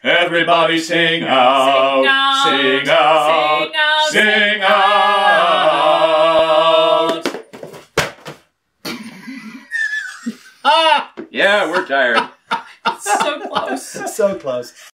Everybody sing out, sing out, sing out. Ah! Yeah, we're tired. So close. So close.